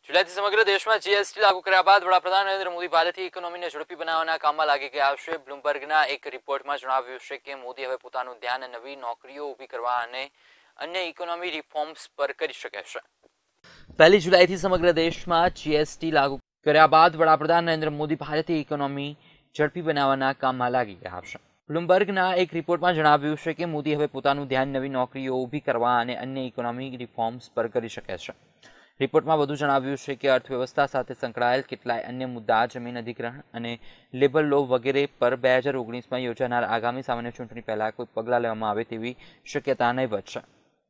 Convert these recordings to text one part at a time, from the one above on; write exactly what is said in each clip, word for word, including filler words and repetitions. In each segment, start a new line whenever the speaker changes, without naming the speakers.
जुलाईથી સમગ્ર દેશમાં જીએસટી લાગુ કર્યા બાદ વડાપ્રધાન નરેન્દ્ર મોદી ભારતીય ઇકોનોમીને ઝડપી બનાવવાના કામમાં લાગી ગયા છે। બ્લૂમબર્ગના એક રિપોર્ટમાં જણાવ્યું છે કે મોદી હવે પોતાનું ધ્યાન નવી નોકરીઓ ઊભી કરવા અને અન્ય ઇકોનોમી રિફોર્મ્સ પર કરી શકે છે। પહેલી જુલાઈથી સમગ્ર દેશમાં જીએસટી લાગુ કર્યા બાદ વડાપ્રધાન નરેન્દ્ર મોદી ભારતીય ઇકોનોમી ઝડપી બનાવવાના કામમાં લાગી ગયા છે। બ્લૂમબર્ગના એક રિપોર્ટમાં જણાવ્યું છે કે મોદી હવે પોતાનું ધ્યાન નવી નોકરીઓ ઊભી કરવા અને અન્ય ઇકોનોમી રિફોર્મ્સ પર કરી શકે છે। રિપોર્ટમાં વધુ જણાવ્યું છે કે અર્થવ્યવસ્થા સાથે સંકળાયેલ કેટલાય અન્ય મુદ્દા જમીન અધિગ્રહણ અને લેબર લો વગેરે પર બે હજાર ઓગણીસમાં યોજાનાર આગામી સામાન્ય ચૂંટણી પહેલા કોઈ પગલાં લેવામાં આવે તેવી શક્યતા નહીવત છે,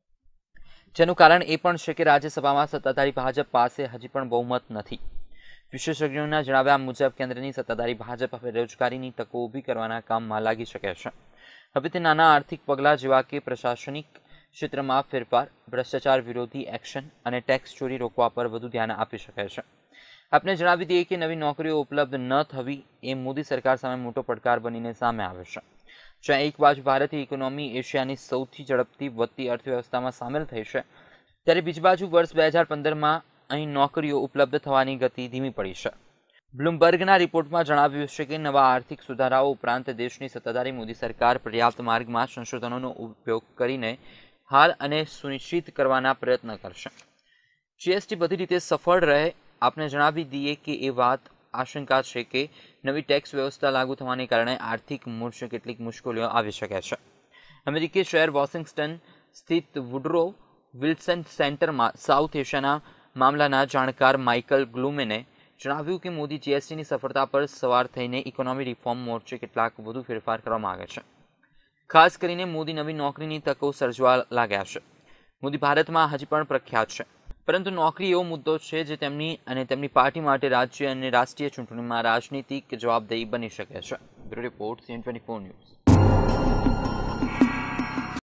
જેનું કારણ એ પણ છે કે રાજ્યસભામાં સત્તાધારી ભાજપ પાસે હજી પણ બહુમત નથી। વિશેષજ્ઞોના જણાવ્યા મુજબ કેન્દ્રની સત્તાધારી ભાજપ હવે રોજગારીની તકો ઊભી કરવાના કામમાં લાગી શકે છે। હવે તે નાના આર્થિક પગલાં જેવા કે પ્રશાસનિક ક્ષેત્રમાં ફેરફાર, ભ્રષ્ટાચાર વિરોધી એક્શન અને ટેક્સ ચોરી રોકવા પર વધુ ધ્યાન આપી શકે છે। આપને જણાવી દઈએ કે નવી નોકરીઓ ઉપલબ્ધ ન થવી એ મોદી સરકાર સામે મોટો પડકાર બનીને સામે આવે છે। જ્યાં એક બાજુ ભારતીય ઇકોનોમી એશિયાની સૌથી ઝડપથી વધતી અર્થવ્યવસ્થામાં સામેલ થઈ છે, ત્યારે બીજી બાજુ વર્ષ બે હજાર પંદરમાં અહીં નોકરીઓ ઉપલબ્ધ થવાની ગતિ ધીમી પડી છે। બ્લૂમબર્ગના રિપોર્ટમાં જણાવ્યું છે કે નવા આર્થિક સુધારાઓ ઉપરાંત દેશની સત્તાધારી મોદી સરકાર પર્યાપ્ત માર્ગમાં સંશોધનોનો ઉપયોગ કરીને હાલ અને સુનિશ્ચિત કરવાના પ્રયત્ન કરશે। જીએસટી બધી રીતે સફળ રહે। આપને જણાવી દઈએ કે એ વાત આશંકા છે કે નવી ટેક્સ વ્યવસ્થા લાગુ થવાને કારણે આર્થિક મોરચે કેટલીક મુશ્કેલીઓ આવી શકે છે। અમેરિકી શહેર વોશિંગ્ટન સ્થિત વુડરો વિલ્સન સેન્ટરમાં સાઉથ એશિયાના મામલાના જાણકાર માઇકલ ગ્લુમેને જણાવ્યું કે મોદી જીએસટીની સફળતા પર સવાર થઈને ઇકોનોમી રિફોર્મ મોરચે કેટલાક વધુ ફેરફાર કરવા માંગે છે। ખાસ કરીને મોદી નવી નોકરીની તકો સર્જવા લાગ્યા છે। મોદી ભારતમાં હજી પણ પ્રખ્યાત છે, પરંતુ નોકરી એવો મુદ્દો છે જે તેમની અને તેમની પાર્ટી માટે રાજ્ય અને રાષ્ટ્રીય ચૂંટણીમાં રાજનીતિક જવાબદેહી બની શકે છે। Bureau report CN twenty four news.